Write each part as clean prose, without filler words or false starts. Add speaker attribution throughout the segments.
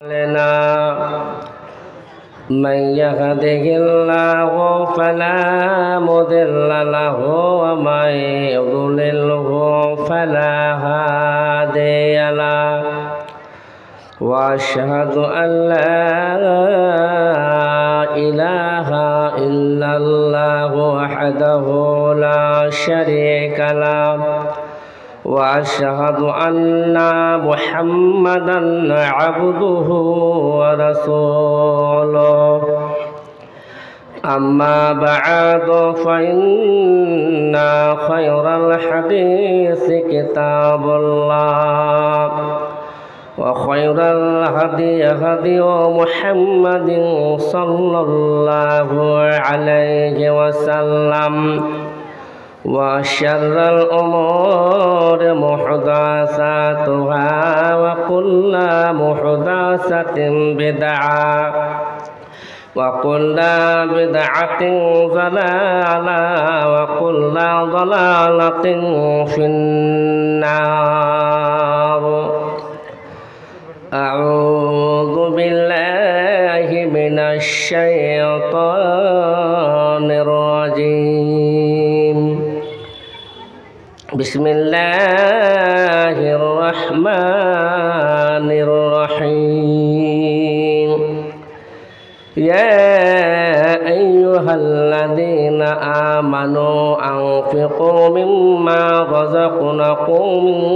Speaker 1: لنا من يهده الله فلا مضل له ومن يضلله فلا هادي له وأشهد أن لا إله إلا الله وحده لا شريك له وأشهد أن محمدًا عبده ورسوله أما بعد فإن خير الحديث كتاب الله وخير الهدي هدي محمد صلى الله عليه وسلم وشر الأمور محدثاتها وكل محدثة بدعة وكل بدعة ضلالة وكل ضلالة في النار. أعوذ بالله من الشيطان الرجيم. بسم الله الرحمن الرحيم. يا أيها الذين آمنوا أنفقوا مما رزقناكم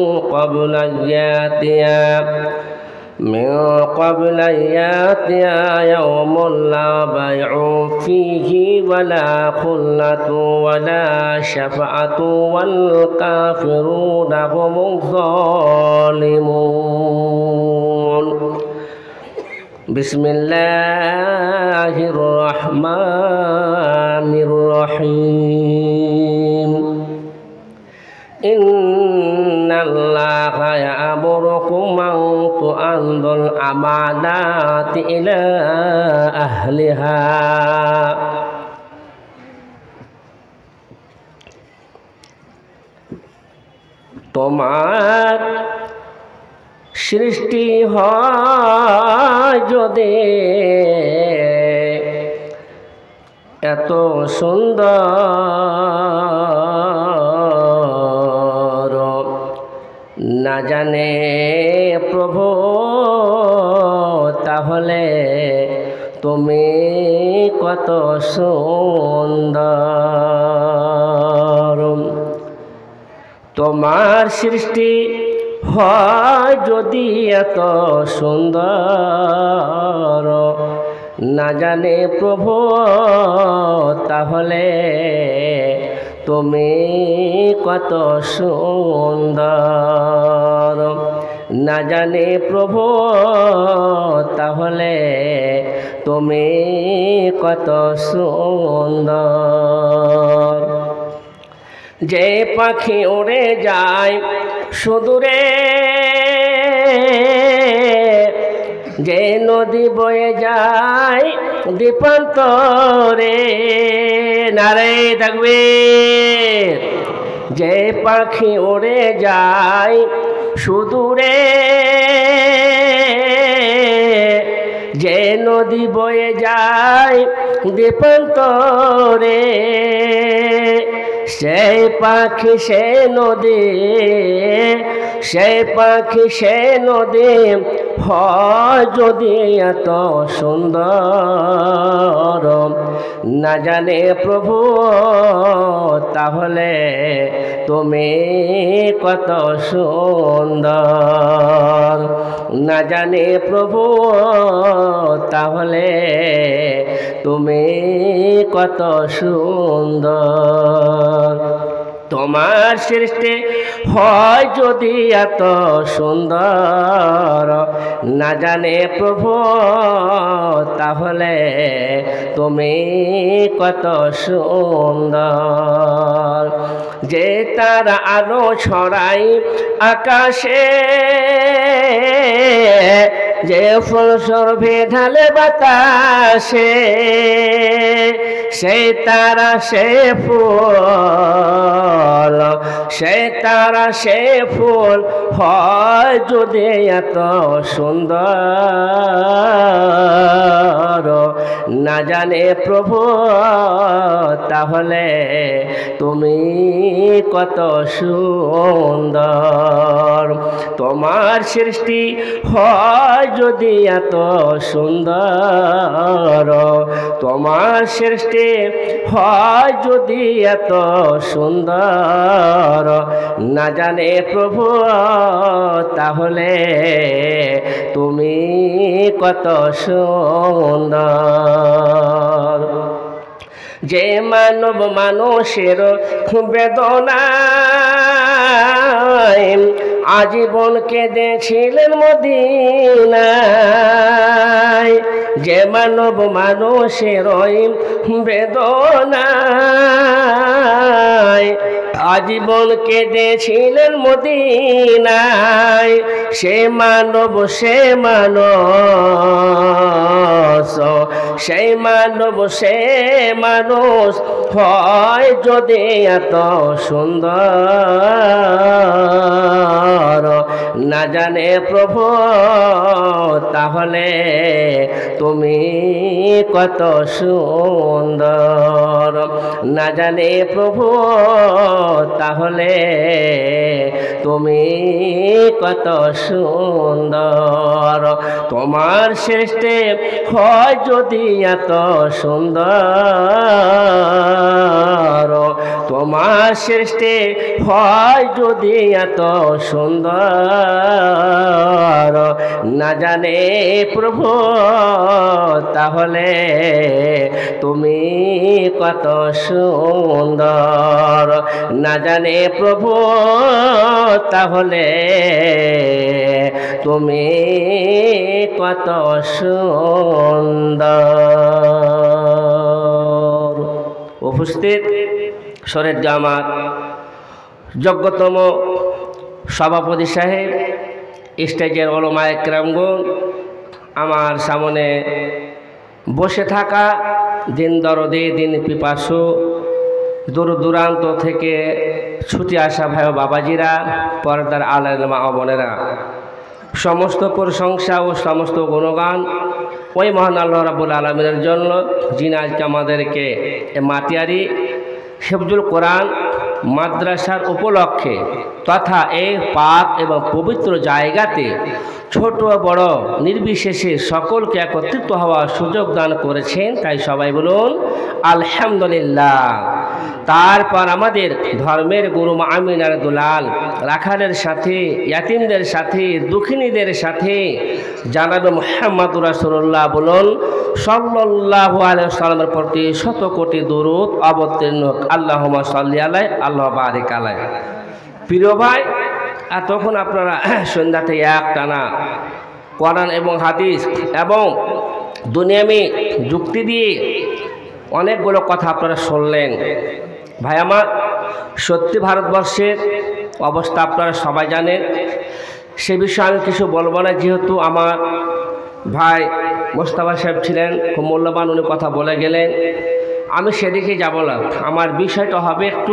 Speaker 1: من قبل أن يأتي يوم لا بيع فيه ولا خلة ولا شفاعة والكافرون هم الظالمون. بسم الله الرحمن الرحيم. إن الله يأمركم أن تؤدوا الأمانات إلى أهلها তোমার সৃষ্টি হয় যদি এত সুন্দর না জানে প্রভু তাহলে তুমি কত সুন্দর। তোমার সৃষ্টি হয় যদি এত সুন্দর না জানে প্রভু তাহলে তুমি কত সুন্দর। না জানে প্রভু তাহলে তুমি কত সুন্দর। যে পাখি উড়ে যায় সুদূরে, যে নদী বয়ে যায় দ্বীপান্তরে, নারে তাকবীর। যে পাখি উড়ে যায় সুদূরে, যে নদী বয়ে যায় দ্বীপান্তরে, সেই পাখি সে নদী, সেই পাখি সে নদী হয় যদি এত সুন্দর না জানে প্রভু তাহলে তুমি কত সুন্দর। না জানে প্রভু তাহলে তুমি কত সুন্দর। তোমার সৃষ্টি হয় যদি এত সুন্দর না জানে প্রভু তাহলে তুমি কত সুন্দর। যে তারা আলো ছড়াই আকাশে, যে ফুল সর্বে ঢালে বাতাসে, সেই তারা সে ফুল, সেই তারা সে ফুল হয় যদি এত সুন্দর না জানে প্রভু তাহলে তুমি কত সুন্দর। তোমার সৃষ্টি হয় যদি এত সুন্দর, তোমার সৃষ্টি হয় যদি এত সুন্দর, না জানে প্রভু তাহলে তুমি কত সুন্দর। যে মানব মানুষের বেদনায় আজীবন কেঁদেছিলেন মদিনায়, যে মানব মানুষের বেদনায় আজীবন কেঁদেছিলেন মদিনায়, সে মানব সেই মানুষ হয় যদি এত সুন্দর, না জানে প্রভু তাহলে তুমি কত সুন্দর। না জানে প্রভু তাহলে তুমি কত সুন্দর। তোমার সৃষ্টি হয় যদি এত সুন্দর, তোমার সৃষ্টি হয় যদি এত সুন্দর, না জানে প্রভু তাহলে তুমি কত সুন্দর। না জানে প্রভু তাহলে তুমি কত সুন্দর। উপস্থিত শরীর জামাত যোগ্যতম সভাপতি সাহেব, স্টেজের ওলামায়ে কেরামগণ, আমার সামনে বসে থাকা দিন দরদি দিন পিপাসু দূর দূরান্ত থেকে ছুটে আসা ভাই ও বাবাজিরা, পর্দার আলের মা ও বোনেরা, সমস্ত প্রশংসা ও সমস্ত গুণগান ওই মহান আল্লাহ রাব্বুল আলামিনের জন্য, যিনি আজকে আমাদেরকে মাটিয়ারি হিফজুল কোরআন মাদ্রাসার উপলক্ষে তথা এই পাক এবং পবিত্র জায়গাতে ছোট বড় নির্বিশেষে সকলকে একত্রিত হওয়ার সুযোগ দান করেছেন। তাই সবাই বলুন আলহামদুলিল্লাহ। তারপর আমাদের ধর্মের গুরু আমিনার দুলাল রাখালের সাথে, ইয়াতিমদের সাথে, দুঃখিনীদের সাথে জানাবে মুহাম্মদুর রাসূলুল্লাহ বলুন সাল্লাল্লাহু আলাইহি ওয়াসাল্লামের প্রতি শত কোটি দরুদ অবতীর্ণ হোক। আল্লাহুম্মা সাল্লি আলাইহি আল্লাহ বারিক আলাইহি। প্রিয় ভাই, আর তখন আপনারা সন্ধ্যাতে একটানা কোরআন এবং হাদিস এবং দুনিয়ামী যুক্তি দিয়ে অনেকগুলো কথা আপনারা শুনলেন। ভাই আমার, সত্যি ভারতবর্ষের অবস্থা আপনারা সবাই জানেন, সে বিষয়ে আমি কিছু বলবো না, যেহেতু আমার ভাই মোস্তফা সাহেব ছিলেন, খুব মূল্যবান, উনি কথা বলে গেলেন। আমি সেদিকে যাব না। আমার বিষয়টা হবে একটু,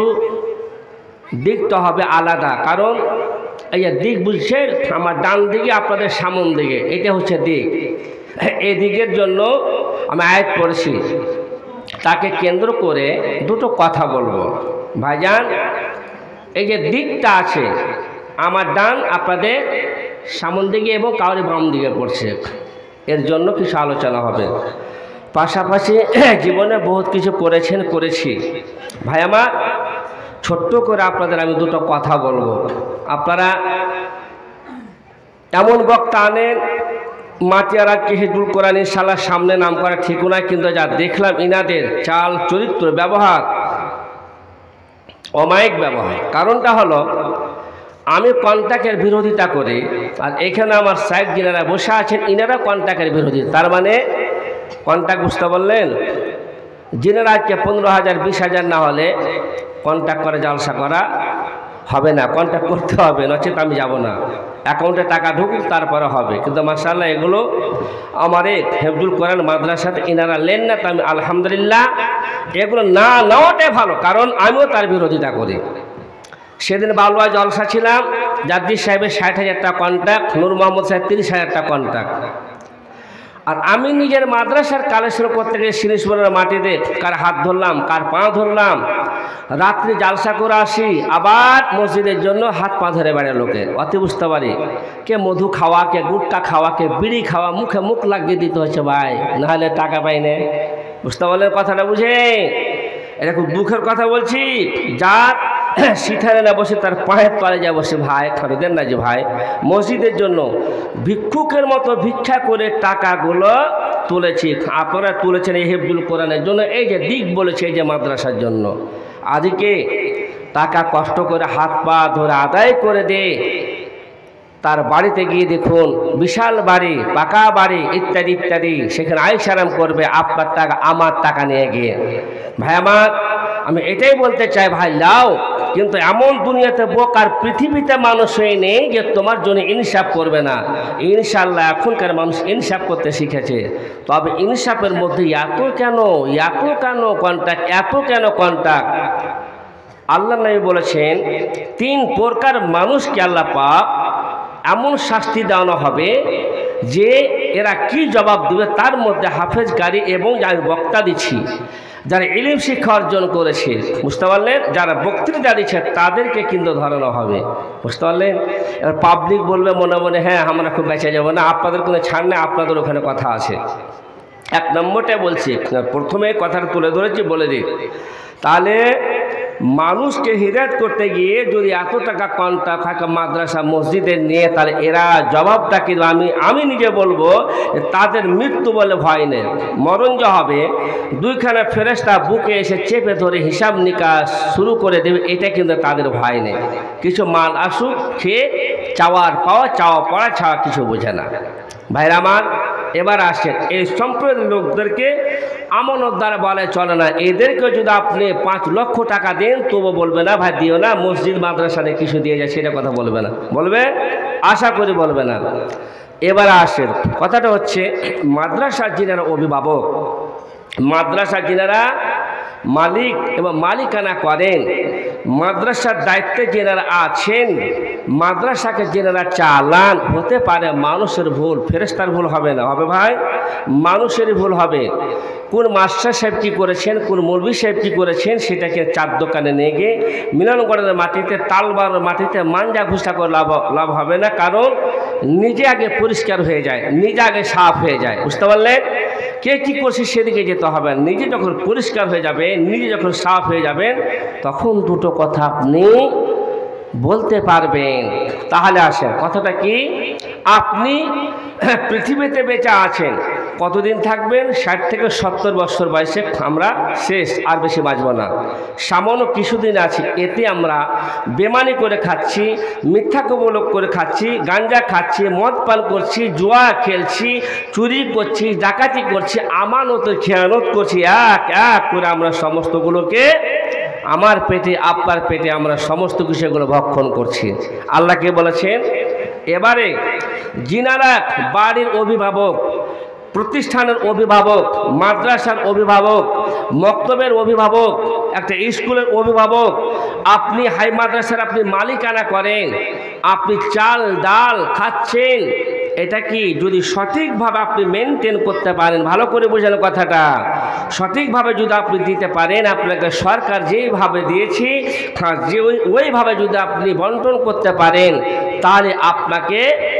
Speaker 1: দিকটা হবে আলাদা। কারণ এই যে দিক বুঝছেন, আমার ডান দিকে আপনাদের সামন দিকে, এটা হচ্ছে দিক। এই দিকের জন্য আমি আয়াত পড়েছি, তাকে কেন্দ্র করে দুটো কথা বলবো। ভাইজান, এই যে দিকটা আছে আমার ডান আপনাদের সামন দিকে এবং কাউরি বাম দিকে পড়ছে, এর জন্য কিছু আলোচনা হবে। পাশাপাশি জীবনে বহুত কিছু করেছি। ভাই আমার, ছোট্ট করে আপনাদের আমি দুটো কথা বলবো। আপনারা এমন বক্তা আনেন, মাটিয়ারা হিফজুল কোরআন ইনশাআল্লাহ সামনে নাম করা ঠিক নয়, কিন্তু যা দেখলাম ইনাদের চাল চরিত্র ব্যবহার, অমায়িক ব্যবহার। কারণটা হলো, আমি কন্ট্যাক্টের বিরোধিতা করি, আর এখানে আমার সাহেব যিনারা বসে আছেন ইনারা কন্ট্যাক্টের বিরোধী। তার মানে কন্ট্যাক্ট বুঝতে বললেন, যিনারা আজকে 15,000 20,000 না হলে কন্ট্যাক্ট করে জালসা করা হবে না, কন্ট্যাক্ট করতে হবে, নচেত আমি যাব না। অ্যাকাউন্টে টাকা ঢুকুক তারপরে হবে। কিন্তু মাশাআল্লাহ এগুলো আমার এই হিফজুল কোরআন মাদ্রাসাতে ইনারা লেন না, তো আমি আলহামদুলিল্লাহ এগুলো না নেওয়াটাই ভালো, কারণ আমিও তার বিরোধিতা করি। সেদিন বালুয়া জলসা ছিলাম, জাদ্দিদ সাহেবের 60,000 টাকা কন্ট্যাক্ট, নূর মোহাম্মদ সাহেব 30,000 টাকা কন্ট্যাক্ট। আর আমি নিজের মাদ্রাসার কালেকশন করতে গিয়ে সিরিজপুরের মাটিতে কার হাত ধরলাম, কার পা ধরলাম, রাত্রি জালসা করে আসি, আবার মসজিদের জন্য হাত পা ধরে বেড়ে লোকের। অতি বুঝতে পারি কে মধু খাওয়া, কে গুটকা খাওয়া, কে বিড়ি খাওয়া, মুখে মুখ লাগিয়ে দিতে হচ্ছে ভাই, নাহলে টাকা পাই না। বুঝতে পারলেন কথাটা? বুঝে এটা খুব দুঃখের কথা বলছি। যার সিথারে না বসে তার পায়ের তলে যা বসে ভাই খরিদেন না যে ভাই মসজিদের জন্য ভিক্ষুকের মতো ভিক্ষা করে টাকাগুলো তুলেছি। আপনারা তুলেছেন এই হিফজুল কোরআনের জন্য, এই যে দিক বলেছে এই যে মাদ্রাসার জন্য। আজকে টাকা কষ্ট করে হাত পা ধরে আদায় করে দে, তার বাড়িতে গিয়ে দেখুন বিশাল বাড়ি, পাকা বাড়ি ইত্যাদি ইত্যাদি, সেখানে আইসারাম করবে আপনার টাকা আমার টাকা নিয়ে গিয়ে। ভাই আমার, আমি এটাই বলতে চাই ভাই লাও, কিন্তু এমন দুনিয়াতে বোকার পৃথিবীতে মানুষই নেই যে তোমার জন্য ইনসাফ করবে না। ইনশাআল্লাহ এখনকার মানুষ ইনসাফ করতে শিখেছে, তবে ইনসাফের মধ্যে এত কেন কন্ট্যাক্ট, এত কেন কন্ট্যাক্ট? আল্লাহ নবী বলেছেন 3 প্রকার মানুষকে আল্লাহ পাক এমন শাস্তি দেওয়ানো হবে যে এরা কি জবাব দেবে তার মধ্যে হাফেজকারী এবং যারা বক্তা দিচ্ছি, যারা ইলম শিক্ষা অর্জন করেছে, বুঝতে পারলেন, যারা বক্তৃতা দিচ্ছে তাদেরকে কিন্তু ধরানো হবে। বুঝতে পারলেন? এবার পাবলিক বলবে মনে মনে হ্যাঁ আমরা খুব বেঁচে যাবো না, আপনাদের কোনো ছাড় নেই, আপনাদের ওখানে কথা আছে। 1 নম্বরটা বলছি, প্রথমে কথাটা তুলে ধরেছি বলে দিই। তাহলে মানুষকে হিদায়াত করতে গিয়ে যদি এত টাকা কন্ট্রাক্ট থাকে মাদ্রাসা মসজিদের নিয়ে, তাহলে এরা জবাবটা কিন্তু আমি নিজে বলবো তাদের মৃত্যু বলে ভয় নেই। মরণ যা হবে 2খানা ফেরেশতা বুকে এসে চেপে ধরে হিসাব নিকাশ শুরু করে দেবে, এটা কিন্তু তাদের ভয় নেই। কিছু মাল আসুক খেয়ে চাওয়ার পাওয়া, চাওয়া পড়া ছাওয়া কিছু বোঝে না। ভাইরা আমার, এবার আসেন এই সম্প্রদায়ের লোকদেরকে আমানত দ্বারা বলে চলে না। এদেরকে যদি আপনি 5 লক্ষ টাকা দেন তবু বলবে না ভাই দিও না, মসজিদ মাদ্রাসাতে কিছু দিয়ে যায় সেটা কথা বলবে না। বলবে? আশা করি বলবে না। এবার আসেন কথাটা হচ্ছে মাদ্রাসার যিনারা অভিভাবক, মাদ্রাসার যিনারা মালিক এবং মালিকানা করেন, মাদ্রাসার দায়িত্বে যেনারা আছেন, মাদ্রাসাকে যেনারা চালান, হতে পারে মানুষের ভুল, ফেরেশতার ভুল হবে না, হবে ভাই মানুষেরই ভুল হবে। কোন মাস্টার সাহেব কী করেছেন, কোন মৌলভী সাহেব কী করেছেন, সেটাকে 4 দোকানে নিয়ে গিয়ে মিলনগড়ের মাটিতে, তালবারের মাটিতে মাঞ্জা ঘুষা করে লাভ হবে না। কারণ নিজে আগে পরিষ্কার হয়ে যায়, নিজে আগে সাফ হয়ে যায়। বুঝতে পারলেন? কে কী করছে সেদিকে যেতে হবে। নিজে যখন পরিষ্কার হয়ে যাবে, নিজে যখন সাফ হয়ে যাবেন, তখন দুটো কথা আপনি বলতে পারবেন। তাহলে আসেন কথাটা কি, আপনি পৃথিবীতে বেঁচে আছেন, কতদিন থাকবেন? 60 থেকে 70 বছর বয়সে আমরা শেষ, আর বেশি বাঁচব না। সামান্য কিছুদিন আছে, এতে আমরা বেমানি করে খাচ্ছি, মিথ্যা কবলক করে খাচ্ছি, গাঞ্জা খাচ্ছি, মদ পান করছি, জুয়া খেলছি, চুরি করছি, ডাকাতি করছি, আমানতের খেয়ানত করছি, এক এক করে আমরা সমস্তগুলোকে আমার পেটে আপনার পেটে আমরা সমস্ত বিষয়গুলো ভক্ষণ করছি। আল্লাহকে বলেছেন এবারে যিনারা বাড়ির অভিভাবক, প্রতিষ্ঠানের অভিভাবক, মাদ্রাসার অভিভাবক, মক্তবের অভিভাবক, একটা স্কুলের অভিভাবক, আপনি হাই মাদ্রাসার আপনি মালিকানা করেন, আপনি চাল ডাল খাচ্ছেন, এটা কি যদি সঠিকভাবে আপনি মেনটেন করতে পারেন, ভালো করে বোঝানো কথাটা, সঠিকভাবে যদি আপনি দিতে পারেন, আপনাকে সরকার যেভাবে দিয়েছি যে ওইভাবে যদি আপনি বন্টন করতে পারেন, তাহলে আপনাকে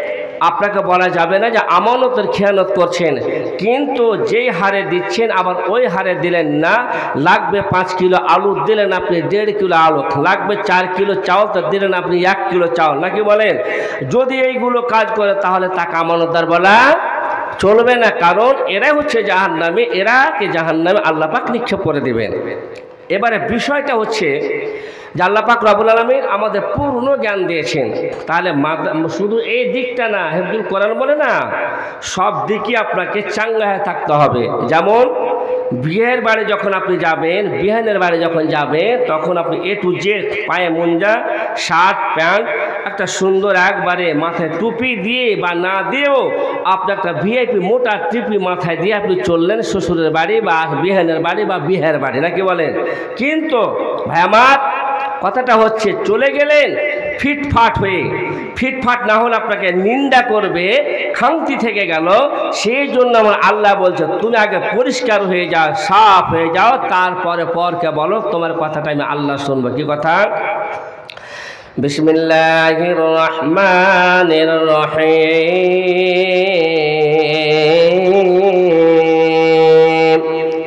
Speaker 1: বলা যাবে না যে আমানতের খেয়ানত করছেন। কিন্তু যেই হারে দিচ্ছেন আবার ওই হারে দিলেন না। লাগবে 5 কিলো আলু, দিলেন আপনি 1.5 কিলো আলু, লাগবে 4 কিলো চাউল, তো দিলেন আপনি 1 কিলো চাউল, নাকি বলেন? যদি এইগুলো কাজ করে তাহলে তাকে আমানতদার বলা চলবে না, কারণ এরাই হচ্ছে জাহান্নামী, এরাকে জাহান্নামে আল্লাহ পাক নিক্ষেপ করে দেবেন। এবারে বিষয়টা হচ্ছে যে আল্লাহ পাক রব্বুল আলামিন আমাদের পূর্ণ জ্ঞান দিয়েছেন। তাহলে শুধু এই দিকটা না, হিফজুল কোরআন বলে না, সব দিকই আপনাকে চাঙ্গা হয়ে থাকতে হবে। যেমন বিয়ের বাড়ি যখন আপনি যাবেন, বিহানের বাড়ি যখন যাবেন, তখন আপনি A to Z পায়ে মুঞ্জা, শার্ট প্যান্ট, একটা সুন্দর একবারে মাথায় টুপি দিয়ে বা না দিয়েও আপনি একটা ভিআইপি মোটা টুপি মাথায় দিয়ে আপনি চললেন শ্বশুরের বাড়ি বা বিহানের বাড়ি বা বিহার বাড়ি, নাকি বলেন? কিন্তু ভাই আমার কথাটা হচ্ছে চলে গেলেন ফিটফাট হয়ে, ফিটফাট না হলে আপনাকে নিন্দা করবে, খামতি থেকে গেল। সেই জন্য আমার আল্লাহ বলছে তুমি আগে পরিষ্কার হয়ে যাও, সাফ হয়ে যাও, তারপরে পরকে বলো তোমার কথাটা আমি আল্লাহ শুনবো। কি কথা? বিসমিল্লাহির রহমানির রহিম।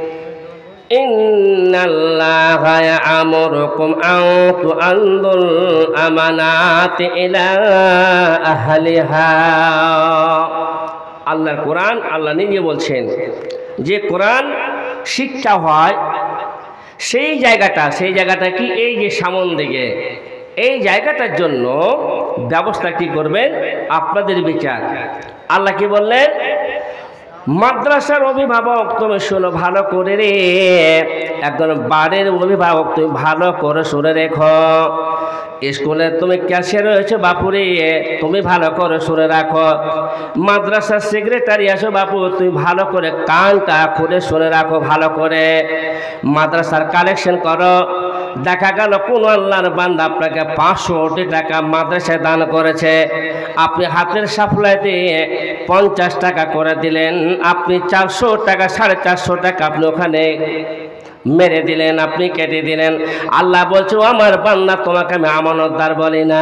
Speaker 1: ইন্নাল্লাহা ইয়া'মুরুকুম আন তু'আদ্দুল আমানাতি ইলা আহলিহা। আল্লাহর কোরআন, আল্লাহ নিজে বলছেন যে কোরআন শিক্ষা হয় সেই জায়গাটা কি? এই যে সামন দিকে, এই জায়গাটার জন্য ব্যবস্থা কি করবেন? আপনাদের বিচার। আল্লাহ কি বললেন? মাদ্রাসার অভিভাবক তুমি শোনো ভালো করে রে, একজন বাড়ির অভিভাবক তুমি ভালো করে শুনে রেখো। স্কুলে তুমি ক্যাশিয়ার রয়েছে বাপুরে, তুমি ভালো করে শুনে রাখো। মাদ্রাসার সেক্রেটারি আছো বাপু, তুমি ভালো করে কানটা খুলে শুনে রাখো ভালো করে। মাদ্রাসার কালেকশন করো। দেখা গেল কোন আল্লাহর বান্দা আপনাকে 500 টাকা মাদ্রাসায় দান করেছে, আপনি হাতের সাফলাইতে 50 টাকা করে দিলেন, আপনি 400 টাকা 450 টাকা আপনি ওখানে মেরে দিলেন, আপনি কেটে দিলেন। আল্লাহ বলছে আমার বান্দা তোমাকে আমি আমানতদার বলি না।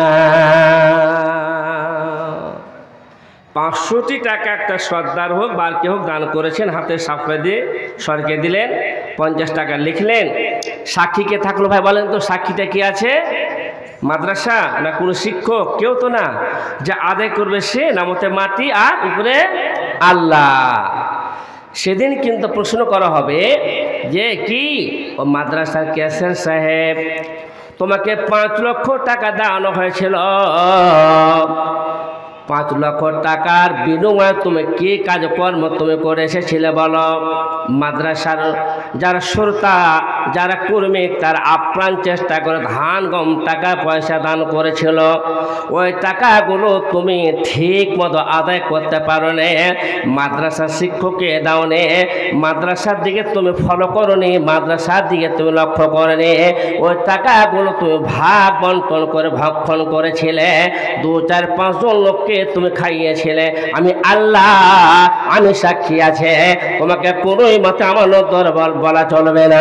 Speaker 1: 500 টাকা একটা সর্দার হোক বা কে হোক দান করেছেন, হাতের সাফলা দিয়ে সরকে দিলেন, 50 টাকা লিখলেন। সাক্ষীকে থাকলো ভাই বলেন তো, সাক্ষীটা কি আছে? মাদ্রাসা না কোনো শিক্ষক? কেউ তো না। যে আদায় করবে সে নামতে মাটি আর উপরে আল্লাহ। সেদিন কিন্তু প্রশ্ন করা হবে যে কি ও মাদ্রাসার ক্যাশিয়ার সাহেব, তোমাকে 5 লক্ষ টাকা দেওয়ানো হয়েছিল, 5 লক্ষ টাকার বিনিময়ে তুমি কি কাজকর্ম তুমি করে এসেছিলে বলো? মাদ্রাসার যারা শ্রোতা, যারা কর্মী, তার আপ্রাণ চেষ্টা করে ধান গম টাকা পয়সা দান করেছিল, ওই টাকাগুলো তুমি ঠিক মতো আদায় করতে পারো নে। মাদ্রাসার শিক্ষককে দাও নে, মাদ্রাসার দিকে তুমি ফলো করো নি, মাদ্রাসার দিকে তুমি লক্ষ্য করে নি। ওই টাকাগুলো তুমি ভাগ বন্টন করে ভক্ষণ করেছিলে, 2, 4, 5 জন লোককে তুমি খাইয়েছিলে। আমি আল্লাহ, আমি সাক্ষী আছে। তোমাকে কোনোই মতে আমানতদার বলা চলবে না।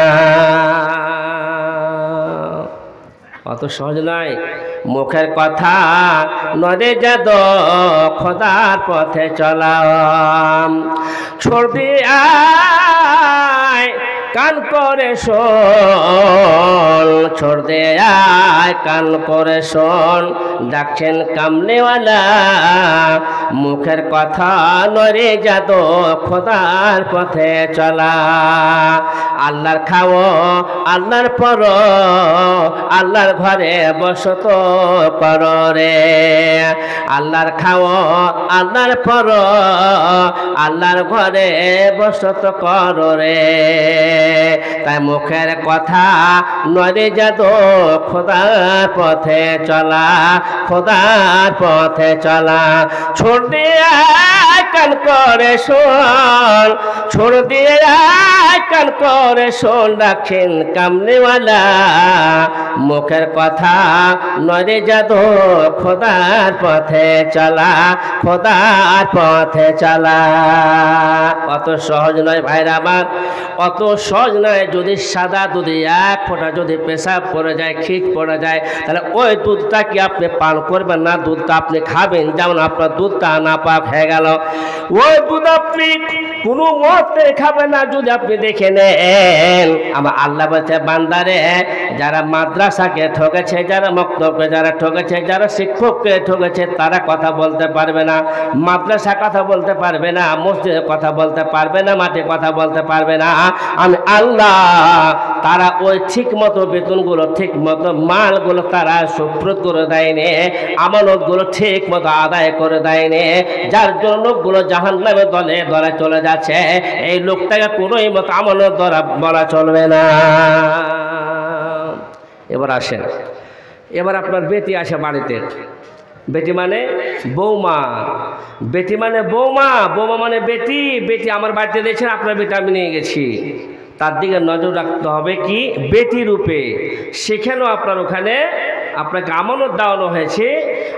Speaker 1: অত সহজ নয়। মুখের কথা নদে যাদ খোদার পথে চলাম, ছোড় দিয়ে আয় কান করে শোন, ছোড় দিয়ে আয় কান করে শোন, ডাকছেন কামলেওয়ালা। মুখের কথা নরে যাদ খোদার পথে চলা। আল্লাহর খাও, আল্লাহর পর, আল্লাহর ঘরে বসত কর রে। আল্লাহর খাও, আল্লাহর পর, আল্লাহর ঘরে বসত কর রে। তাই মুখের কথা নরে যাদ খোদার পথে চলা, খোদার পথে চলা। ছোড় দিয়ে কান করে শোন, ছোড় দিয়ে কান করে শোন, রাখেন কামলিওয়ালা। মুখের কথা নরে যাদ খোদার পথে চলা, খোদার পথে চলা। অত সহজ নয় ভাইরা আমার, অত সহজ নয়। যদি সাদা দুধে 1 ফোঁটা যদি পেশাব পড়ে যায়, খিচ পড়ে যায়, তাহলে ওই দুধটা কি আপনি পান করবেন না? দুধটা আপনি খাবেন, যেমন আপনার দুধটা নাপাক হয়ে গেল, ওই দুধ আপনি কোনো মতে খাবেন না যদি আপনি দেখে নেন। আমার আল্লাহ বলছে বান্দারে, যারা মাদ্রাসাকে ঠকেছে, যারা মক্তবকে যারা ঠকেছে, যারা শিক্ষককে ঠকেছে, তারা কথা বলতে পারবে না, মাদ্রাসা কথা বলতে পারবে না, মসজিদে কথা বলতে পারবে না, মাঠে কথা বলতে পারবে না। আমি আল্লাহ তারা ওই ঠিক মতো বেতনগুলো, ঠিক মতো মালগুলো তারা সুপ্রত করে দেয়নি, আমানতগুলো ঠিক মতো আদায় করে দেয়নি, যার জন্য লোকগুলো জাহান্নামে দলে দলে চলে যাচ্ছে। এই লোকটাকে কোনোই মতো আমানত ধরা বলা চলবে না। এবার আসেন, এবার আপনার বেটি আসে বাড়িতে। বেটি মানে বৌমা, বেটি মানে বৌমা, বৌমা মানে বেটি। বেটি আমার বাড়িতে দিয়েছেন, আপনার বেটি আমি নিয়ে গেছি, তার দিকে নজর রাখতে হবে কি বেটি রূপে। সেখানেও আপনার ওখানে আপনাকে আমানত দেওয়ানো হয়েছে,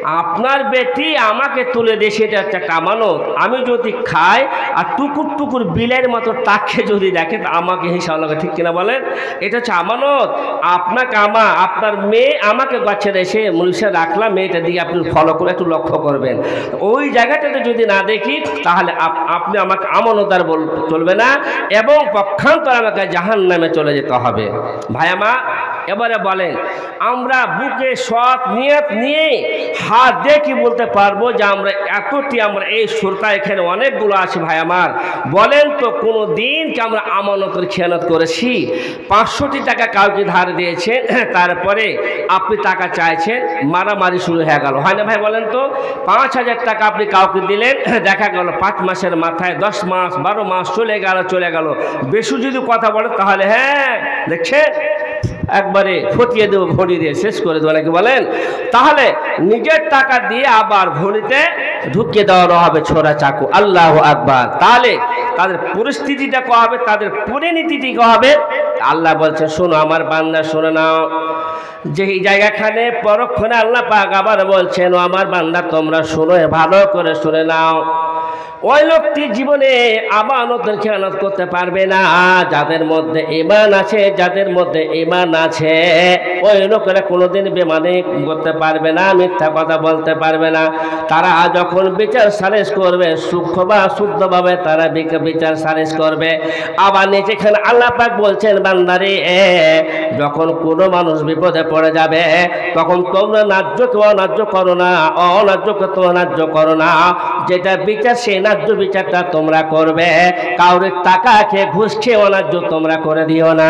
Speaker 1: আপনার বেটি আমাকে তুলে দিয়ে সেটা একটা আমানত, আমি যদি খাই আর টুকুর টুকুর বিলের মতো তাকে যদি দেখে তা আমাকে হিসাব লাগে, ঠিক কিনা বলেন? এটা হচ্ছে আমানত। আপনাকে আপনার মেয়ে আমাকে গাছে এসে মনুষ্য রাখলাম, মেয়েটার দিকে আপনি ফলো করে একটু লক্ষ্য করবেন। ওই জায়গাটাতে যদি না দেখি তাহলে আপনি আমাকে আমানতদার চলবে না এবং পক্ষান্তর আমাকে জাহান্নামে চলে যেতে হবে। ভাই আমার, এবারে বলেন আমরা বুকে সৎ নিয়ত নিয়ে হাত দিয়ে কি বলতে পারবো যে আমরা আমরা এই শ্রোতা এখানে অনেকগুলো আছে ভাই আমার, বলেন তো কোনো দিন কি আমরা আমানতের খেয়ানত করেছি? 500টি টাকা কাউকে ধার দিয়েছেন, তারপরে আপনি টাকা চাইছেন, মারামারি শুরু হয়ে গেল, হয় না ভাই? বলেন তো 5000 টাকা আপনি কাউকে দিলেন, দেখা গেল 5 মাসের মাথায় 10 মাস 12 মাস চলে গেল। বেশি যদি কথা বলে তাহলে হ্যাঁ দেখছে একবারে ফটিয়ে দেবো, ভরি দিয়ে শেষ করে দেবো নাকি বলেন? তাহলে নিজের টাকা দিয়ে আবার ভরিতে ঢুকিয়ে দেওয়া হবে ছোড়া চাকু। আল্লাহ আকবার। তাহলে তাদের পরিস্থিতিটা কী হবে, তাদের পরিণতিটি কী হবে? আল্লাহ বলছে শোনো আমার বান্দা, শুনে নাও। যে এই জায়গাখানে পরক্ষণে আল্লাহ পাক আবার বলছেন ও আমার বান্দা তোমরা শোনো, ভালো করে শুনে নাও। ওই লোকটি জীবনে আমানতের খেয়ানত করতে পারবে না যাদের মধ্যে ঈমান আছে, ওই লোকেরা কোনোদিন বেমানি করতে পারবে না, মিথ্যা কথা বলতে পারবে না। তারা যখন বিচার সালিশ করবে সূক্ষ্ম বা শুদ্ধভাবে তারা বিচার সালিশ করবে। আবার নিচেখানে আল্লাহ পাক বলছেন বান্দারে, যখন কোনো মানুষ বিপদে পড়ে যাবে তখন তোমরা ন্যায্যকে অন্যায্য করো না, অন্যায্যকে তোমরা ন্যায্য করো না। যেটা বিচার সেই ন্যায্য বিচারটা তোমরা করবে, কাউরের টাকা খেয়ে ঘুষ খেয়ে অন্যায্য তোমরা করে দিও না।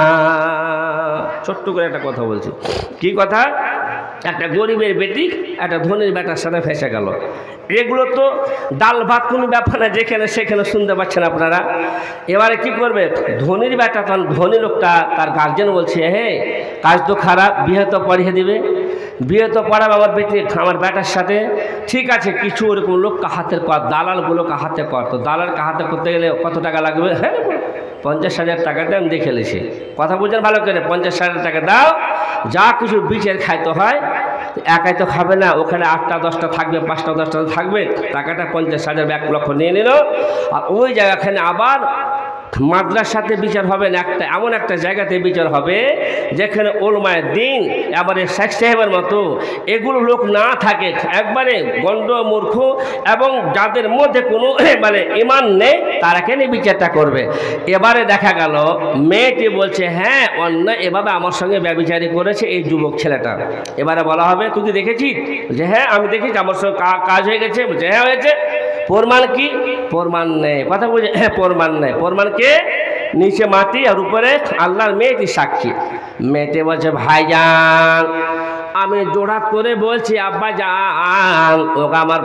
Speaker 1: ছোট্ট করে একটা কথা বলছি। কি কথা? একটা গরিবের বেটি একটা ধনীর বেটার সাথে ফেসে গেল। এগুলো তো ডাল ভাত কোনো ব্যাপার না, যেখানে সেখানে শুনতে পাচ্ছেন আপনারা। এবারে কি করবে? ধনীর বেটা, ধনী লোকটা তার গার্জেন বলছে হে কাজ তো খারাপ, বিয়ে তো পড়িয়ে দিবে, বিয়ে তো পড়াবে আমার বেটার সাথে। ঠিক আছে, কিছু ওরকম লোক হাতের কর, দালালগুলোকে হাতে কর। তো দালালকে হাতে করতে গেলে কত টাকা লাগবে? হ্যাঁ 50,000 টাকাতে আমি দেখে নিয়েছি। কথা বুঝেন ভালো করে, 50,000 টাকা দাও, যা কিছু বিচার খাইতে হয়। একাই তো খাবে না, ওখানে 8টা 10টা থাকবে, 5টা 10টা থাকবে। টাকাটা 50,000 1 লক্ষ নিয়ে নিল। আর ওই জায়গাখানে আবার মাদ্রাসাতে বিচার হবে না, এমন একটা জায়গাতে বিচার হবে যেখানে ওলমায়ে দ্বীন এবারে শেখ সাহেবের মতো এগুলো লোক না থাকে, একবারে গণ্ড মূর্খ এবং যাদের মধ্যে কোনো ঈমান নেই তারা কেন বিচারটা করবে। এবারে দেখা গেল মেয়েটি বলছে হ্যাঁ অন্য এভাবে আমার সঙ্গে ব্যভিচারী করেছে এই যুবক ছেলেটা। এবারে বলা হবে তুই কি দেখেছিস? যে হ্যাঁ আমি দেখেছি, আমার সঙ্গে কাজ হয়ে গেছে। বলছে হ্যাঁ হয়েছে। প্রমাণ কি? প্রমাণ নেই। কথা বলছে হ্যাঁ প্রমাণ নেই। প্রমাণ কে? নিচে মাটি আর উপরে আল্লাহর মেয়েটি সাক্ষী। মেয়েটি বলছে ভাইজান আমি জোড়াত করে বলছি আব্বা জান, ওকে আমার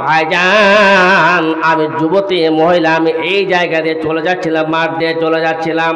Speaker 1: ভাইজান আমি যুবতী মহিলা, আমি এই জায়গা দিয়ে চলে যাচ্ছিলাম, মাঠ দিয়ে চলে যাচ্ছিলাম,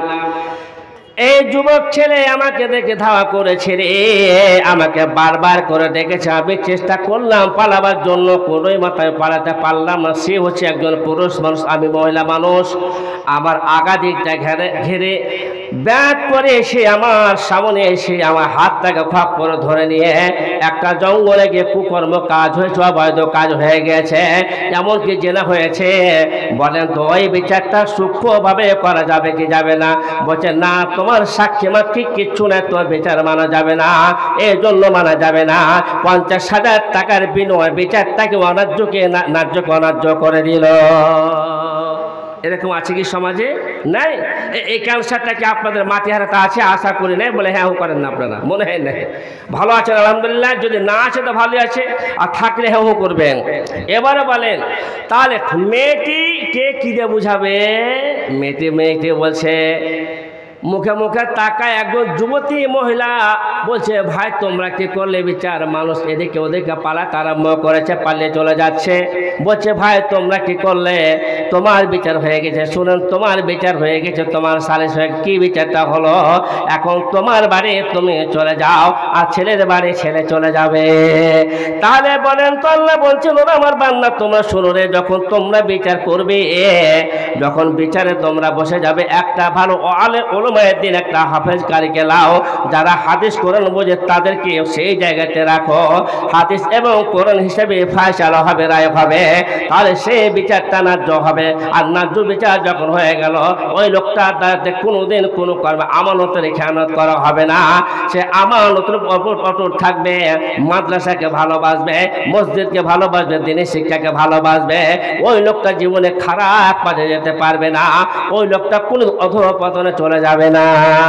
Speaker 1: এই যুবক ছেলে আমাকে দেখে ধাওয়া করেছে রে, আমাকে বারবার করে ডেকেছে। আমি চেষ্টা করলাম পালাবার জন্য, কোনোই মাথায় পালাতে পারলাম না। সে হচ্ছে একজন পুরুষ মানুষ, আমি মহিলা মানুষ। আমার আগা দিকটা ঘেরে ব্যাগ করে এসে আমার সামনে এসে আমার হাতটাকে খপ করে ধরে নিয়ে একটা জঙ্গলে গিয়ে কুকর্ম কাজ হয়েছে, অবৈধ কাজ হয়ে গেছে, এমনকি জেনা হয়েছে। বলেন তো ওই বিচারটা সূক্ষ্মভাবে করা যাবে কি যাবে না? বলছে না, তোমার সাক্ষী মাক্ষী কিচ্ছু না, তোমার বিচার মানা যাবে না, এই জন্য মানা যাবে না। 50,000 টাকার বিনিময়ে বিচারটাকে অন্যায্যকে ন্যায্যকে অন্যায্য করে দিল। এরকম আছে কি সমাজে? নাই। এই ক্যান্সারটা কি আপনাদের মাটি হারাতে আছে? আশা করি নাই। বলে হ্যাঁ করেন না আপনারা, মনে হয় না। ভালো আছেন আলহামদুলিল্লাহ, যদি না আছে তো ভালোই আছে, আর থাকলে হ্যাঁ করবেন। এবারে বলেন তাহলে মেয়েটিকে কি দিয়ে বুঝাবে? মেয়েটি বলছে মুখে মুখে তাকায় একজন যুবতী মহিলা বলছে ভাই তোমরা কি করলে বিচার? মানুষ এদিকে ওদিকে পালাতে আরম্ভ করেছে, পালিয়ে চলে যাচ্ছে। বলছে ভাই তোমরা কি করলে? তোমার বিচার হয়ে গেছে। শুনেন, তোমার বিচার হয়ে গেছে, তোমার সালিশ হয়ে কি বিচারটা হলো? এখন তোমার বাড়ি তুমি চলে যাও, আর ছেলের বাড়ি ছেলে চলে যাবে। তাহলে বলেন তো আল্লাহ বলছিল আমার বান্দা তোমরা শুনো রে, যখন তোমরা বিচার করবে, যখন বিচারে তোমরা বসে যাবে, একটা ভালো ওলামায়ে দ্বীন একটা হাফেজ কারিকে লাও, যারা হাদিস কোরআন বোঝে তাদেরকে সেই জায়গাতে রাখো। হাদিস এবং কোরআন হিসেবে ফায়সালা হবে, রায় হবে, তাহলে সেই বিচারটা ন্যায্য হবে। আর ন্যায্য বিচার যখন হয়ে গেল, ওই লোকটা তাতে কোনোদিন কোনো কর্মে আমানতের খেয়ানত করা হবে না। সে আমানতের অটুট থাকবে, মাদ্রাসাকে ভালোবাসবে, মসজিদকে ভালোবাসবে, দিনী শিক্ষাকে ভালোবাসবে। ওই লোকটা জীবনে খারাপ কাজে যেতে পারবে না, ওই লোকটা কোনো অধঃপতনে চলে যাবে না।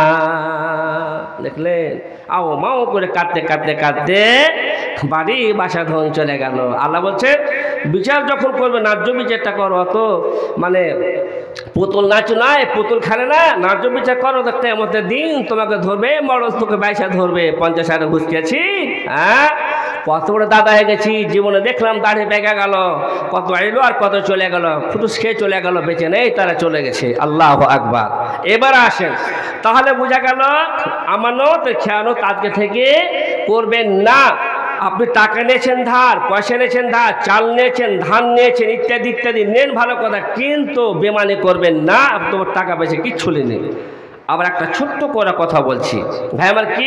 Speaker 1: দেখলেন, আও মাও করে কাঁদতে কাঁদতে কাঁদতে বাড়ি বাসা ধন চলে গেল। আল্লাহ বলছে বিচার যখন করবে ন্যায্য বিচারটা করো। অত মানে পুতুল নাচ নয়, পুতুল খেলে না, ন্যায্য বিচার করো। দেখতে মধ্যে দিন তোমাকে ধরবে, মরজ তোকে বাইসা ধরবে। 50 হাজার ঘুষ খেয়েছি, হ্যাঁ, কত বড় দাদা হয়ে গেছি, জীবনে দেখলাম দাড়ি পেকে গেল, কত আইলো আর কত চলে গেল, ফুটুস খেয়ে চলে গেল, বেঁচে নেই, তারা চলে গেছে। আল্লাহু আকবার। এবার আসেন, তাহলে বোঝা গেল আমানত খেয়ানত আজকে থেকে করবেন না। আপনি টাকা নিয়েছেন ধার, পয়সা নিয়েছেন ধার, চাল নিয়েছেন, ধান নিয়েছেন, ইত্যাদি ইত্যাদি নেন, ভালো কথা, কিন্তু বেমানি করবেন না। তোমার টাকা পয়সা কিচ্ছু নেই। আবার একটা ছোট্ট করে কথা বলছি ভাই আমার, কি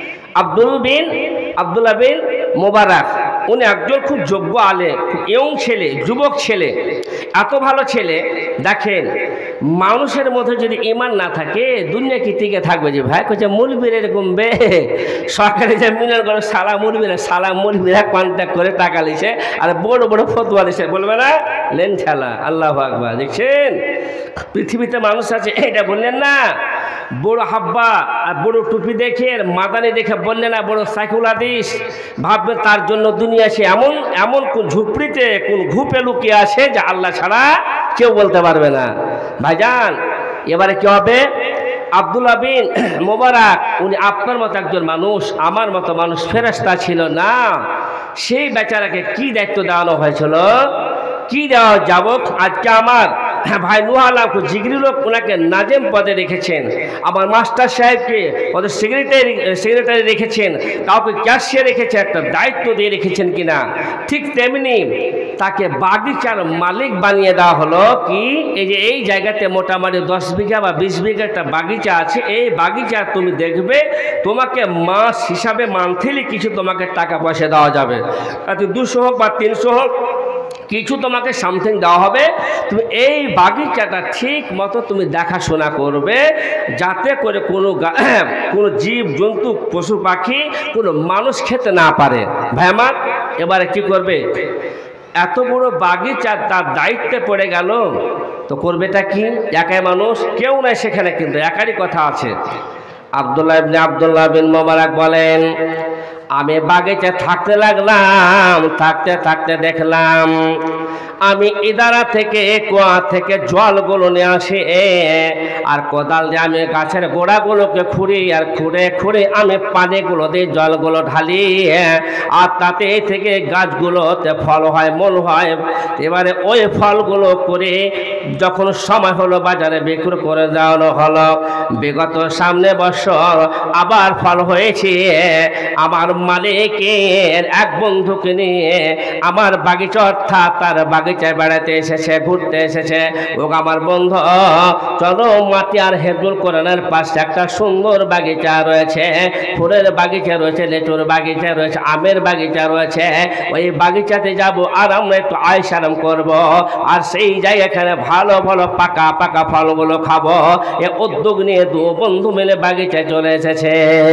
Speaker 1: আব্দুল্লাহ বিন মোবারক, উনি একজন খুব যোগ্য আলেম, খুব ইয়ং ছেলে, যুবক ছেলে, এত ভালো ছেলে। দেখেন, মানুষের মধ্যে যদি ঈমান না থাকে দুনিয়া কি টিকে থাকবে? যে ভাই কইছে মুলবির এরকম বে সরকারি যে মিলন করে সালা মুলবিরা কন্ট্যাক্ট করে টাকা লিছে আর বড় বড় ফতোয়া দিছে, বলবে না লেন ঠেলা। আল্লাহু আকবার। দেখছেন পৃথিবীতে মানুষ আছে, এটা বললেন না বড় হাব্বা আর বড় টুপি দেখে মাদানি দেখে বললেন না বড় সাইকুল হাদিস, ভাববে তার জন্য দুনিয়া সে এমন এমন কোন ঝুপড়িতে কোন ঘুপে লুকিয়ে আসে যে আল্লাহ ছাড়া কেউ বলতে পারবে না। ভাইজান, এবারে কি হবে? আব্দুল্লাহ বিন মোবারক উনি আপনার মতো একজন মানুষ, আমার মতো মানুষ, ফেরেশতা ছিল না। সেই বেচারাকে কি দায়িত্ব দেওয়ানো হয়েছিল, কি দেওয়া যাবক? আজকে আমার ভাই নুহালাম জিগরি লোক ওনাকে নাজেম পদে রেখেছেন, আমার মাস্টার সাহেবকে ওদের সেক্রেটারি রেখেছেন, কাউকে ক্যাশিয়ার রেখেছেন, একটা দায়িত্ব দিয়ে রেখেছেন কিনা। ঠিক তেমনি তাকে বাগিচার মালিক বানিয়ে দেওয়া হলো। কি এই যে এই জায়গাতে মোটামুটি 10 বিঘা বা 20 বিঘা একটা বাগিচা আছে, এই বাগিচা তুমি দেখবে, তোমাকে মাস হিসাবে মান্থলি কিছু তোমাকে টাকা পয়সা দেওয়া যাবে, 200 হোক বা 300 হোক, কিছু তোমাকে সামথিং দেওয়া হবে। তুমি এই বাগিচাটা ঠিক মতো তুমি দেখাশোনা করবে, যাতে করে কোনো জীব জন্তু পশু পাখি কোনো মানুষ খেতে না পারে। ভাই আমার, এবারে কি করবে? এত বড় বাগিচা তার দায়িত্বে পড়ে গেল, তো করবেটা কি? একাই মানুষ, কেউ নাই সেখানে, কিন্তু একারই কথা আছে। আব্দুল্লাহ বিন মোবারক বলেন, আমি বাগিচা থাকতে লাগলাম, থাকতে থাকতে দেখলাম আমি ইদারা থেকে কুয়া থেকে জলগুলো নিয়ে আসি, আর কোদাল দিয়ে আমি গাছের গোড়াগুলোকে খুঁড়ি, আর খুঁড়ে খুঁড়ে আমি পানিগুলো দিয়ে জলগুলো ঢালি, আর তাতে থেকে গাছগুলোতে ফল হয়, মূল হয়। এবারে ওই ফলগুলো করে যখন সময় হলো বাজারে বিক্রি করে দেওয়ানো হলো, বিগত সামনে বছর আবার ফল হয়েছে। আমার মালিকের এক বন্ধুকে নিয়ে আমার বাগিচা, অর্থাৎ তার বাগিচায় বেড়াতে এসেছে, ঘুরতে এসেছে। ও আমার বন্ধু, চলো মাটি আর হেফজুল কোরআনের পাশে একটা সুন্দর বাগিচা রয়েছে, ফুলের বাগিচা রয়েছে, লেচুর বাগিচা রয়েছে, আমের বাগিচা রয়েছে, ওই বাগিচাতে যাব আর আমরা একটু আয়েশ আরাম করবো, আর সেই জায়গাখানে ভালো ভালো পাকা পাকা ফলগুলো খাবো। এ উদ্যোগ নিয়ে 2 বন্ধু মিলে বাগিচায় চলে এসেছে।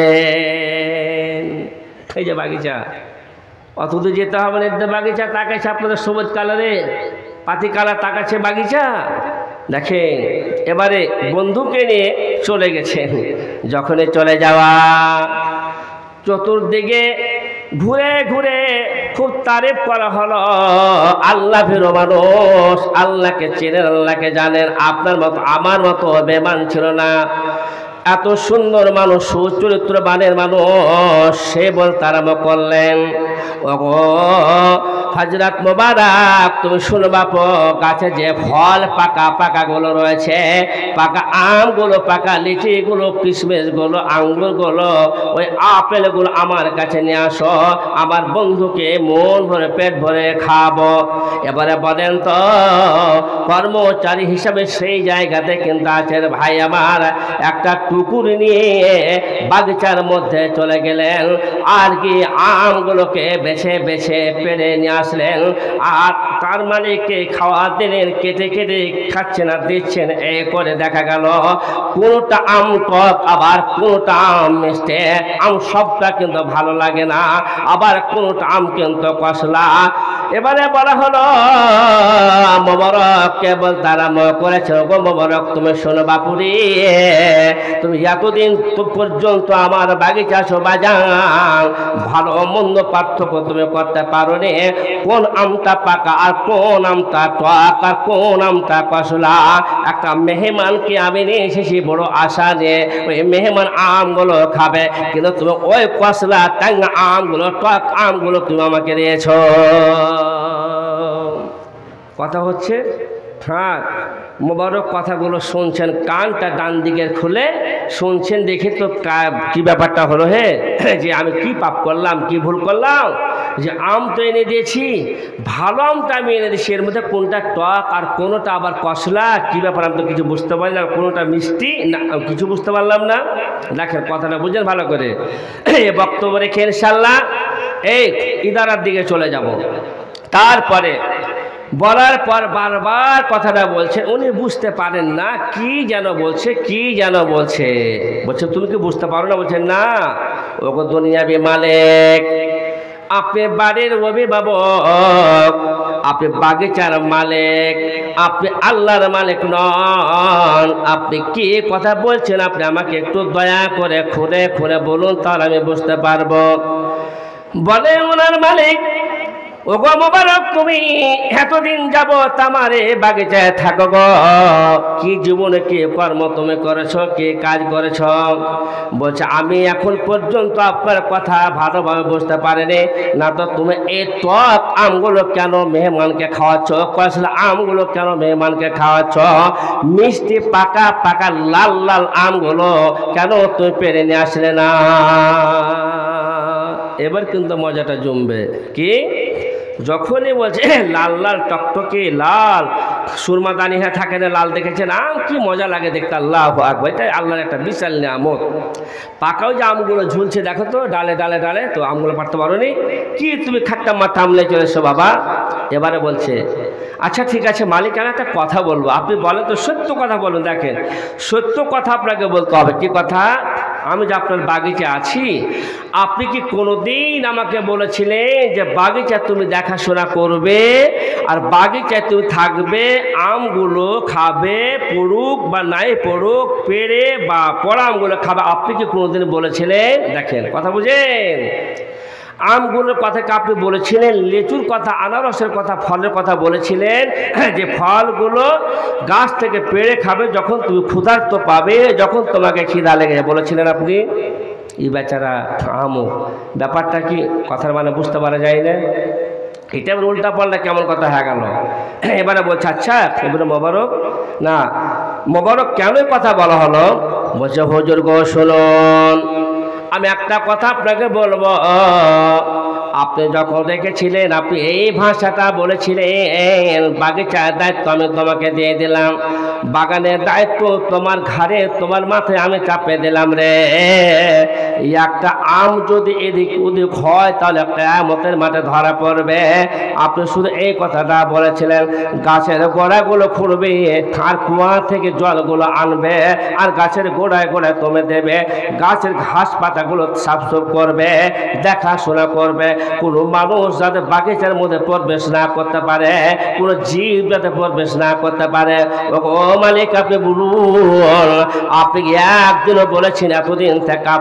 Speaker 1: এই যে বাগিচা, অত দূর যেতে হবে না, বাগিচা তাকাইছে আপনাদের সবুজ কালারে, পাতি কালার তাকাচ্ছে বাগিচা। দেখেন, এবারে বন্ধুকে নিয়ে চলে গেছেন। যখনই চলে যাওয়া, চতুর্দিকে ঘুরে ঘুরে খুব তারিফ করা হলো। আল্লাহ ভীরু মানুষ, আল্লাহকে চেনেন, আল্লাহকে জানেন, আপনার মতো আমার মতো বেমান ছিল না। এত সুন্দর মানুষ, সুচরিত্রবানের মানুষ, সে বলতে আরম্ভ করলেন, ওগো হযরত মুবারক তুমি শুনো বাপু, গাছে যে ফল পাকা পাকাগুলো রয়েছে, পাকা আমগুলো, পাকা লিচিগুলো, কিশমিশগুলো, আঙ্গুরগুলো, ওই আপেলগুলো আমার কাছে নিয়ে আসো, আমার বন্ধুকে মন ভরে পেট ভরে খাবো। এবারে বলেন তো, কর্মচারী হিসাবে সেই জায়গাতে কিন্তু আছেন ভাই আমার, একটা টুকুর নিয়ে বাগিচার মধ্যে চলে গেলেন, আর কি আমগুলোকে বেছে বেছে পেড়ে নিয়ে আসলেন, আর তার মালিককে খাওয়া দিলেন, কেটে কেটে খাচ্ছেন আর দিচ্ছেন। এই করে দেখা গেল কোনটা আম টক, আবার কোনটা আম মিষ্টি, আম সবটা কিন্তু ভালো লাগে না, আবার কোনটা আম কিন্তু কসলা। এবারে বলা হলো মোবারককে বলতে আরম্ভ করেছে, গো মোবারক তুমি শোনো বাপুরি, তুমি এতদিন পর্যন্ত আমার বাগিচা বাজান ভালো মন্দ পার্থক্য তুমি করতে পারো নি, কোন আমটা পাকা আর কোন আমটা টক আর কোন আমটা কসলা। একটা মেহমানকে আমি নিয়ে এসেছি বড় আশা নিয়ে, ওই মেহমান আমগুলো খাবে, কিন্তু তুমি ওই কসলা টাঙ্গা আমগুলো, টক আমগুলো তুমি আমাকে দিয়েছ। কথা হচ্ছে, হ্যাঁ মোবারক কথাগুলো শুনছেন, কানটা ডান দিকের খুলে শুনছেন, দেখে তো কি ব্যাপারটা হলো, হে যে আমি কি পাপ করলাম, কি ভুল করলাম, যে আম তো এনে দিয়েছি, ভালো আমটা আমি এনে দিয়েছি, এর মধ্যে কোনটা টক আর কোনোটা আবার কসলা, কি ব্যাপার আমি তো কিছু বুঝতে পারলাম, কোনোটা মিষ্টি না কিছু বুঝতে পারলাম না। দেখেন কথাটা বুঝেন ভালো করে, এ বক্তব্য রেখে ইনশাল্লাহ এই ইদারার দিকে চলে যাব। তারপরে বলার পর বারবার কথাটা বলছে, উনি বুঝতে পারেন না কি যেন বলছে, কি যেন বলছে। বলছে তুমি কি বুঝতে পারো না? বলছে না, ওগো দুনিয়াবি মালিক, আপনি বাড়ির অভিভাবক, আপনি বাগিচার মালিক, আপনি আল্লাহর মালিক নন। আপনি কি কথা বলছেন, আপনি আমাকে একটু দয়া করে খুঁড়ে খুঁড়ে বলুন, তাহলে আমি বুঝতে পারবো। বলে ওনার মালিক, ওগো মোবারক তুমি এতদিন যাবত আমার বাগিচায় থাকো গো, কি জীবনে কি কর্ম তুমি করেছো, কি কাজ করেছ? বলছে আমি এখন পর্যন্ত আপনার কথা ভালোভাবে বুঝতে পারিনি, না তো তুমি এই টক আমগুলো কেন মেহমানকে খাওয়াচ্ছ, কসলা আমগুলো কেন মেহমানকে খাওয়াচ্ছ, মিষ্টি পাকা পাকা লাল লাল আমগুলো কেন তুমি পেরে নিয়ে আসলে না? এবার কিন্তু মজাটা জমবে। কি যখনই বলছে লাল লাল টকটকে লাল সুরমা দানি হ্যাঁ থাকে না, লাল দেখেছেন আম কি মজা লাগে দেখতে, আল্লাহ আকবার, এটা আল্লাহর একটা বিশাল নিয়ামত। পাকাও যে আমগুলো ঝুলছে দেখো তো ডালে ডালে ডালে, তো আমগুলো পারতে পারো নি, কি তুমি খাট্টা মাথা আমলে চলেছো বাবা। এবারে বলছে আচ্ছা ঠিক আছে মালিক, আমি একটা কথা বলবো, আপনি বলেন তো, সত্য কথা বলুন। দেখেন সত্য কথা আপনাকে বলতে হবে। কি কথা? আমি যে আপনার বাগিচা আছি, আপনি কি কোনোদিন আমাকে বলেছিলেন যে বাগিচা তুমি দেখাশোনা করবে আর বাগিচায় তুমি থাকবে, আমগুলো খাবে, পড়ুক বা নাই পড়ুক, পেড়ে বা পড়া আমগুলো খাবে, আপনি কি কোনোদিন বলেছিলেন? দেখেন কথা বুঝেন, আমগুলোর কথা আপনি বলেছিলেন, লিচুর কথা, আনারসের কথা, ফলের কথা বলেছিলেন, যে ফলগুলো গাছ থেকে পেড়ে খাবে যখন তুমি ক্ষুধার্ত পাবে, যখন তোমাকে খিদা লেগে বলেছিলেন আপনি। এই বেচারা আমও ব্যাপারটা কি কথার মানে বুঝতে পারা যায় না, এটা উল্টা পাল্টা কেমন কথা হয়ে গেল। এবারে বলছে আচ্ছা এবারে মোবারক, না মোবারক কেন কথা বলা হলো? বলছে হুজুর গো শুনুন, আমি একটা কথা আপনাকে বলবো, আপনি যখন দেখেছিলেন আপনি এই ভাষাটা বলেছিলেন, বাগিচার দায়িত্ব আমি তোমাকে দিয়ে দিলাম, বাগানের দায়িত্ব তোমার ঘাড়ে তোমার মাথায় আমি চাপে দিলাম রে, একটা আম যদি এদিক ওদিক হয় তাহলে কিয়ামতের মাঠে ধরা পড়বে। আপনি শুধু এই কথাটা বলেছিলেন, গাছের গোড়াগুলো খুঁড়বে আর কুয়া থেকে জলগুলো আনবে আর গাছের গোড়ায় গোড়ায় তুমি দেবে, গাছের ঘাস পাতাগুলো সাফসুফ করবে, দেখাশোনা করবে, কোনো মানুষ যাতে বাগিচার মধ্যে প্রবেশ না করতে পারে, কোনো জীব যাতে প্রবেশ না করতে পারে। ও মালিক আপনি বলুন, আপনি একদিনও বলেছেন এতদিন থেকে আপনার এই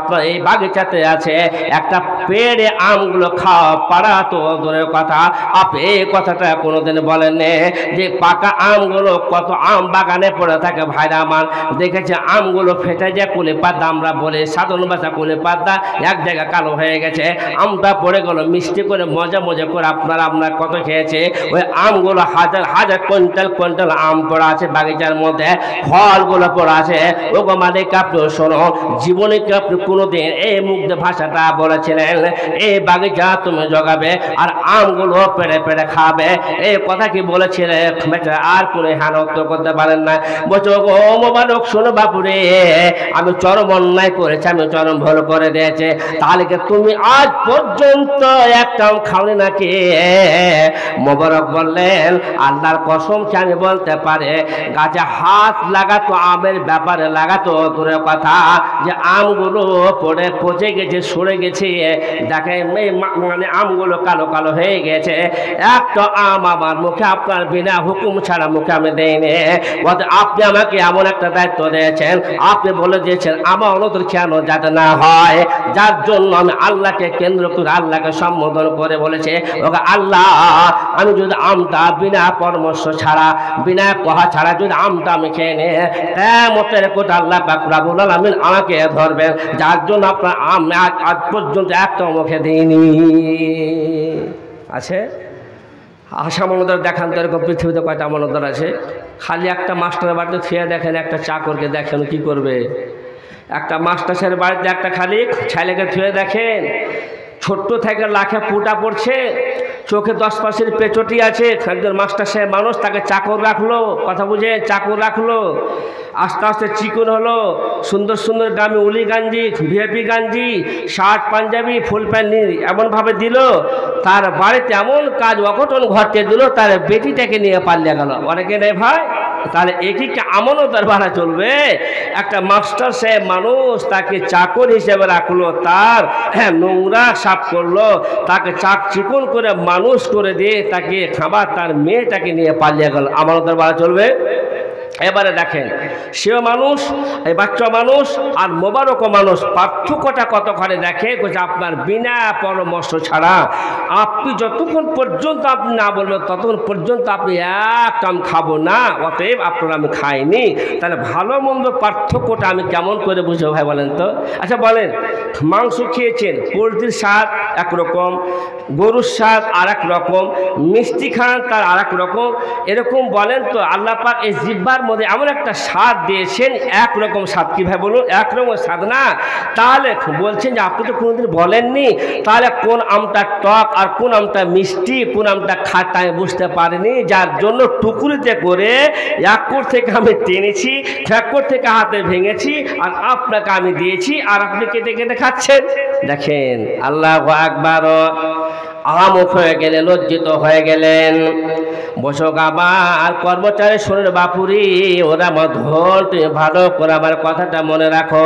Speaker 1: বাগিচাতে আছে, একটা পেড়ে আমগুলো খাওয়া পারা তো দূরের কথা, আপনি এই কথাটা কোনোদিন বলেননি যে পাকা আমগুলো কত আম বাগানে পড়ে থাকে ভাইরা আমার, দেখেছে আমগুলো ফেটে যায় কুলে পাতা, আমরা বলি সাধারণ ভাষা কুলে পাতা, এক জায়গা কালো হয়ে গেছে, আমটা পড়ে গেল মিষ্টি করে মজা মজা করে আমরা কত খেয়েছে। ওই আমগুলো হাজার হাজার কুইন্টাল কুইন্টাল আম পড়া আছে বাগিচার মধ্যে, ফলগুলো পড়া আছে। ও গো মালিক আপনি শোনো, জীবনে কি আপনি কোনোদিন এই মুগ্ধ ভাষাটা বলেছিলেন এই বাগিচা তুমি জগাবে আর আমগুলো পেড়ে পেড়ে খাবে, এই কথা কি বলেছিলেন? আর কোনো হানক্ত করতে পারেন না। বলছো গো মোবারক শোনো বাপুরে, আমি চরম অন্যায় করেছি, আমি চরম ভুল করে দিয়েছে, তাহলে কি তুমি আজ পর্যন্ত একটাও খাওনি নাকি? মোবারক বললেন আল্লাহর কসম কি আমি বলতে পারে গাছে হাত লাগাতো আমের ব্যাপারে লাগাতো দূরের কথা, যে আমগুলো পড়ে পচে গেছে সরে গেছে, দেখে মানে আমগুলো কালো কালো হয়ে গেছে, একটা আম আমার মুখে আপনার বিনা হুকুম ছাড়া মুখে আমি দেয়নি। আপনি আমাকে এমন একটা দায়িত্ব দিয়েছেন, আপনি বলে দিয়েছেন আমার অনুদর কেন যাতে না হয়, যার জন্য আমি আল্লাহকে কেন্দ্র করে আল্লাহকে সম্বোধন করে বলেছে ওকে আল্লাহ আমি যদি আমটা বিনা পরামর্শ ছাড়া বিনা কথা ছাড়া যদি আমটা আমি খেয়ে নে, কিয়ামতের কোটা আল্লাহ পাক রব্বুল আলামিন আমাকে ধরবেন, যার জন্য আপনার আম আজ পর্যন্ত একটা মুখে দিইনি। আছে আশা মনোদর দেখান তো এরকম পৃথিবীতে কয়টা মনোদর আছে? খালি একটা মাস্টারের বাড়িতে খেয়ে দেখেন, একটা চাকরকে দেখেন কি করবে? একটা মাস্টারের বাড়িতে একটা খালি ছেলেকে ছুঁয়ে দেখেন, ছোট্ট থেকে লাখে ফুটা পড়ছে, চোখে 10% পেচটি আছে, একজন মাস্টার সাহেব মানুষ তাকে চাকর রাখলো, কথা বুঝে চাকর রাখলো, আস্তে আস্তে চিকন হলো, সুন্দর সুন্দর দামি উলি গাঞ্জি ভিআইপি গাঞ্জি শার্ট পাঞ্জাবি ফুল প্যান্ট এমনভাবে দিল, তার বাড়িতে এমন কাজ অঘটন ঘটতে দিল, তার বেটিটাকে নিয়ে পালিয়ে গেল। অনেকে নেই ভাই, তাহলে একই আমনও তার ভাড়া চলবে? একটা মাস্টার সাহেব মানুষ তাকে চাকর হিসেবে রাখলো, তার নোংরা সাফ করলো, তাকে চাক চিকন করে মানুষ করে দিয়ে তাকে খাবার তার মেয়েটাকে নিয়ে পালিয়ে গেল, আমানও তার ভাড়া চলবে? এবারে দেখেন সেও মানুষ, এই বাচ্চা মানুষ আর মোবারকও মানুষ, পার্থক্যটা কতখানি দেখে আপনার বিনা পরামর্শ ছাড়া আপনি যতক্ষণ পর্যন্ত আপনি না বলবেন ততক্ষণ পর্যন্ত আপনি এক কাম খাবো না, অতএব আপনারা আমি খাইনি। তাহলে ভালো মন্দ পার্থক্যটা আমি কেমন করে বুঝবো ভাই বলেন তো? আচ্ছা বলেন, মাংস খেয়েছেন, পোলট্রির স্বাদ একরকম, গরুর স্বাদ আর এক রকম, মিষ্টি খান তার আর এক রকম, এরকম বলেন তো আল্লাহ পাক এই জিহ্বার মধ্যে এমন একটা স্বাদ দিয়েছেন, একরকম স্বাদ, কীভাবে বলুন? একরকম স্বাদ না, তাহলে বলছেন যে আপনি তো কোনোদিন বলেননি, তাহলে কোন আমটা টক আর কোন আমটা মিষ্টি কোন আমটা খাটা আমি বুঝতে পারিনি, যার জন্য টুকরিতে করে এক কোর থেকে আমি টেনেছি, এক কোর থেকে হাতে ভেঙেছি আর আপনাকে আমি দিয়েছি, আর আপনি কেটে কেটে খাচ্ছেন। দেখেন আল্লাহু আকবার, আহামুখ হয়ে গেলেন, লজ্জিত হয়ে গেলেন। বসক আমার কর্মচারী শোনেন বাপুরি, ওরা আমার ধন, তুমি ভালো করে আমার কথাটা মনে রাখো।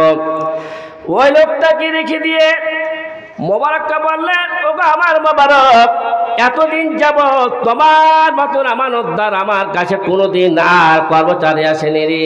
Speaker 1: ওই লোকটাকে রেখে দিয়ে মোবারককে বললেন ওগো আমার মোবারক, এতদিন যাব তোমার মতন আমানতদার আমার কাছে কোনোদিন আর কর্মচারী আসেনি রে,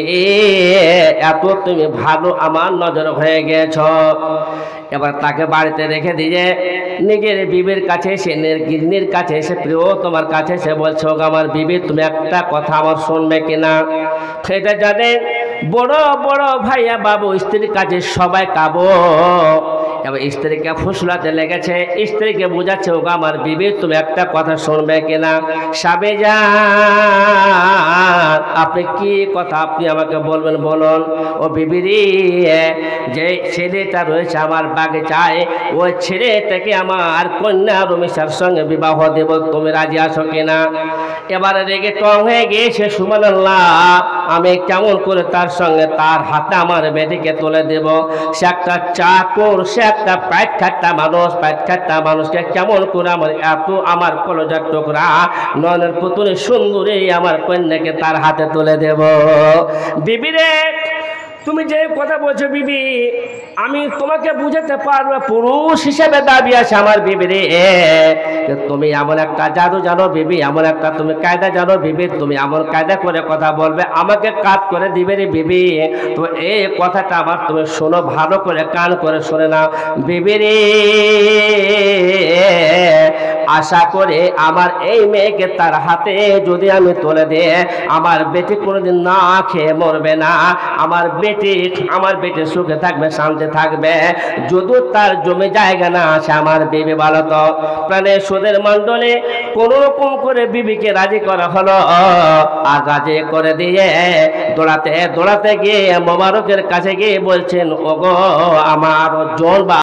Speaker 1: এত তুমি ভালো আমার নজর হয়ে গেছ। এবার তাকে বাড়িতে রেখে দিয়ে নিজের বিবির কাছে এসে গিন্নির কাছে এসে প্রিয় তোমার কাছে এসে বলছো আমার বিবি তুমি একটা কথা আমার শুনবে কিনা? সেটা জানেন বড় বড় ভাইয়া বাবু স্ত্রীর কাছে সবাই কাবো, এবার স্ত্রীকে ফুসলাতে লেগেছে, স্ত্রীকে বোঝাচ্ছে ওগো আমার বিবি তুমি একটা কথা শুনবে কিনা? স্বামী যান আপনি কি কথা আপনি আমাকে বলবেন বলুন। ও বিবিরি, যে ছেলেটা রয়েছে আমার বাগিচায় ওই ছেলেটাকে আমার কন্যা রমেশার সঙ্গে বিবাহ দেব, তুমি রাজি আছো কিনা? এবারে রেগে টং হয়ে গিয়েছে, সুবহানাল্লাহ আমি কেমন করে তার সঙ্গে তার হাতে আমার বেটিকে তুলে দেব? সে একটা চাকর, সে একটা পাইট খাট্টা মানুষ, পাইট খাট্টা মানুষকে কেমন করে আমার এত আমার কলজার টুকরা নয়নের পুতুলের সুন্দরী আমার কন্যাকে তার হাতে তুলে দেব? বিবিরে তুমি যে কথা বলছো বিবি, আমি তোমাকে বুঝাতে পারবো, পুরুষ হিসেবে দাবি আছে আমার বিবি রে। তুমি এমন একটা জাদু জানো বিবি, এমন একটা তুমি কায়দা জানো বিবি, তুমি এমন কায়দা করে কথা বলবে আমাকে কাট করে দিবে রে বিবি। তো এই কথাটা আমার তুমি শোনো, ভালো করে কান করে শুনে নাও বিবি রে। আশা করে আমার এই মেয়েকে তার হাতে যদি আমি তুলে দিই, আমার বেটি কোনোদিন না খেয়ে মরবে না, আমার বেটি সুখে থাকবে, শান্তি থাকবে। যদি তার জমি জায়গা না আছে আমার বিবি ভালো। তো প্রাণের সুদের মণ্ডলে কোন রকম করে বিবিকে রাজি করা হলো, আর রাজি করে দিয়ে দৌড়াতে গিয়ে মোবারকের কাছে গিয়ে বলছেন, ওগো আমার জন